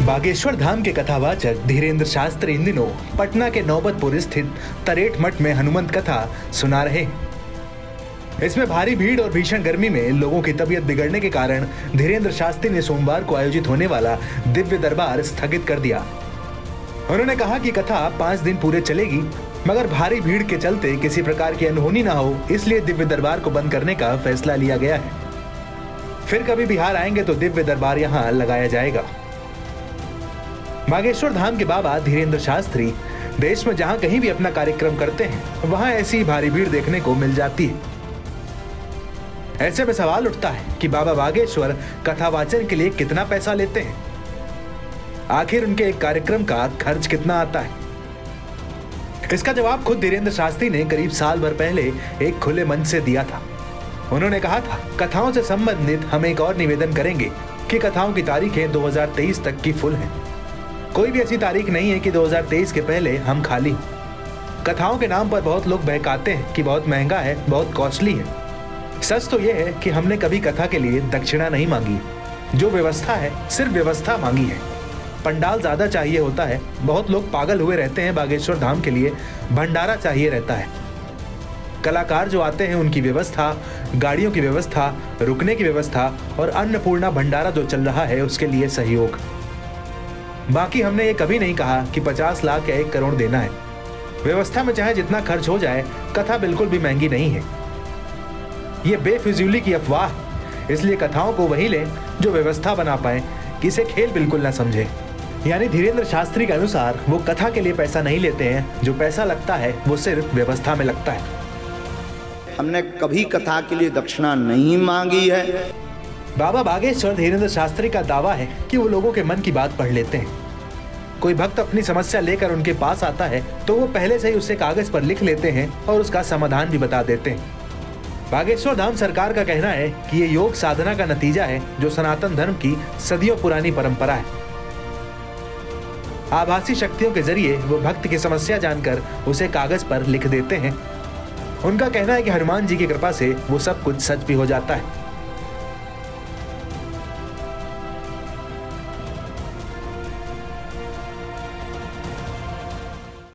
बागेश्वर धाम के कथावाचक धीरेन्द्र शास्त्री इन दिनों पटना के नौबतपुर स्थित तरेट मठ में हनुमंत कथा सुना रहे हैं। इसमें भारी भीड़ और भीषण गर्मी में लोगों की तबीयत बिगड़ने के कारण धीरेन्द्र शास्त्री ने सोमवार को आयोजित होने वाला दिव्य दरबार स्थगित कर दिया। उन्होंने कहा कि कथा 5 दिन पूरे चलेगी, मगर भारी भीड़ के चलते किसी प्रकार की अनहोनी न हो, इसलिए दिव्य दरबार को बंद करने का फैसला लिया गया है। फिर कभी बिहार आएंगे तो दिव्य दरबार यहाँ लगाया जाएगा। बागेश्वर धाम के बाबा धीरेन्द्र शास्त्री देश में जहां कहीं भी अपना कार्यक्रम करते हैं, वहां ऐसी भारी भीड़ देखने को मिल जाती है। ऐसे में सवाल उठता है कि बाबा बागेश्वर कथावाचन के लिए कितना पैसा लेते हैं? आखिर उनके एक कार्यक्रम का खर्च कितना आता है? इसका जवाब खुद धीरेन्द्र शास्त्री ने करीब साल भर पहले एक खुले मंच से दिया था। उन्होंने कहा था, कथाओं से संबंधित हम एक और निवेदन करेंगे कि कथाओं की तारीखें 2023 तक की फुल हैं। कोई भी ऐसी तारीख नहीं है कि 2023 के पहले हम खाली। कथाओं के नाम पर बहुत लोग बहकाते हैं कि बहुत महंगा है, बहुत कॉस्टली है। सच तो यह है कि हमने कभी कथा के लिए दक्षिणा नहीं मांगी। जो व्यवस्था है सिर्फ व्यवस्था मांगी है। पंडाल ज्यादा चाहिए होता है। बहुत लोग पागल हुए रहते हैं बागेश्वर धाम के लिए भंडारा चाहिए रहता है। कलाकार जो आते हैं उनकी व्यवस्था, गाड़ियों की व्यवस्था, रुकने की व्यवस्था और अन्नपूर्णा भंडारा जो चल रहा है उसके लिए सहयोग। बाकी हमने ये कभी नहीं कहा कि 50 लाख या 1 करोड़ देना है। व्यवस्था में चाहे जितना खर्च हो जाए, कथा बिल्कुल भी महंगी नहीं है। ये बेफिजूली की अफवाह है। इसलिए कथाओं को वही लें जो व्यवस्था बना पाए, कि इसे खेल बिल्कुल ना समझे। यानी धीरेन्द्र शास्त्री के अनुसार वो कथा के लिए पैसा नहीं लेते हैं। जो पैसा लगता है वो सिर्फ व्यवस्था में लगता है। हमने कभी कथा के लिए दक्षिणा नहीं मांगी है। बाबा बागेश्वर धीरेन्द्र शास्त्री का दावा है कि वो लोगों के मन की बात पढ़ लेते हैं। कोई भक्त अपनी समस्या लेकर उनके पास आता है तो वो पहले से ही उसे कागज पर लिख लेते हैं और उसका समाधान भी बता देते हैं। बागेश्वर धाम सरकार का कहना है कि ये योग साधना का नतीजा है, जो सनातन धर्म की सदियों पुरानी परंपरा है। आभासी शक्तियों के जरिए वो भक्त की समस्या जानकर उसे कागज पर लिख देते हैं। उनका कहना है कि हनुमान जी की कृपा से वो सब कुछ सच भी हो जाता है।